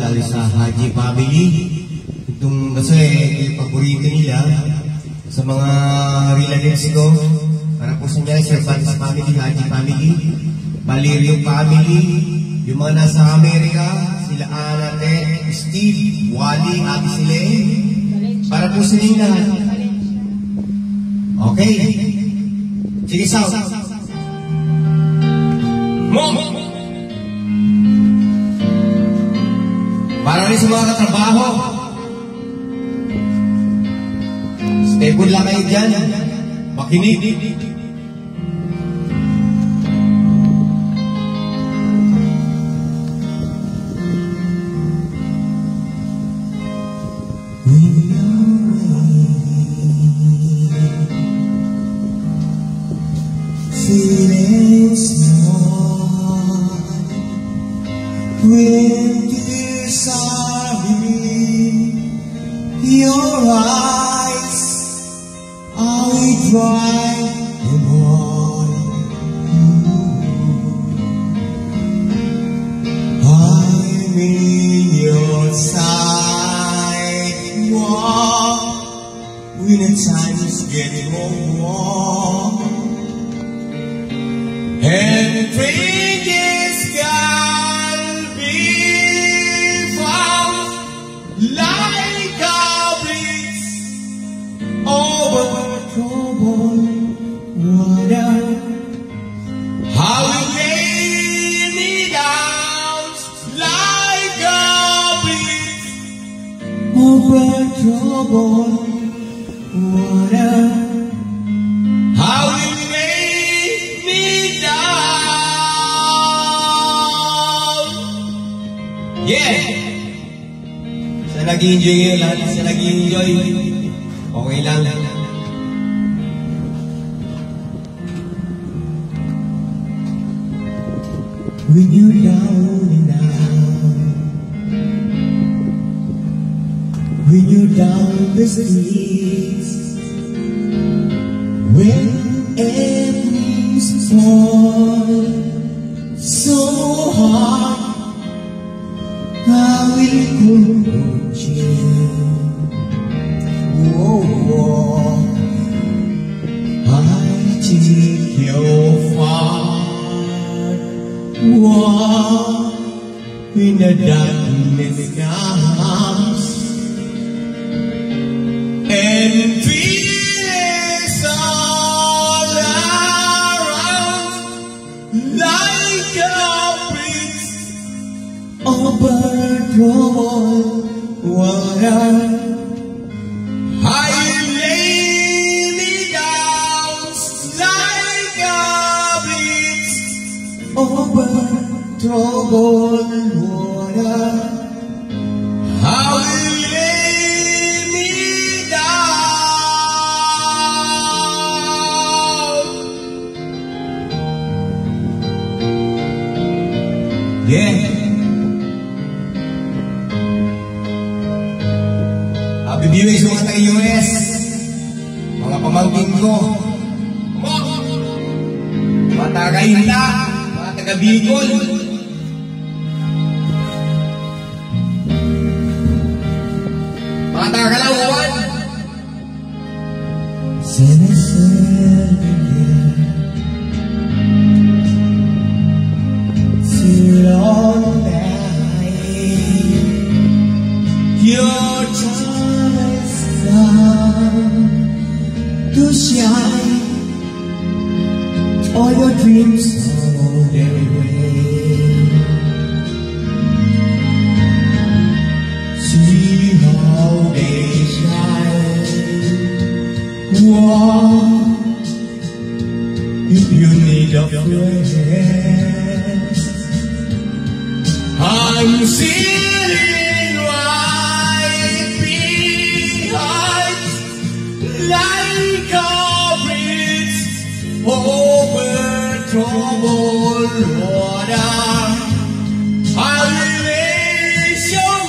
lalo sa Haji family. Itong kasi paborito nila sa mga relatives ko. Para po sa niya, Sir Francis family, Haji family, Valerio family, yung mga nasa Amerika, sila Anate, Steve, Wally, Ate Sile. Para po sa nila. Okay. Sige, sound. Mom! Para rin sa mga katrabaho. Stay good lang kayo dyan. Makinig. Feeling small when tears are in your eyes, are we dry and all? I'm in your side wall when the times get warm. And bridges can be found like a bridge over troubled water. How we lay me down like a bridge over troubled water. How we yeah! Sa nag-enjoy ngayon, lahat sa nag-enjoy, okay lang. When you're down and out, when you're down the streets, when evenings fall so hard, I will comfort you. Whoa, whoa. I take your heart. Whoa. When the darkness comes and feels all around like a bridge over troubled water. I lay me down like a bridge over troubled water. I lay me down. Yeah. Bibigay sa mga taga-US, mga pamangkin ko, mga taga-Hinta, mga taga-Bicol, mga taga-Kalauan. Your time has come to shine, all your dreams are their way. See how they shine. Whoa. If you need a friend, I'm sitting right behind, like a bridge over troubled water. I will show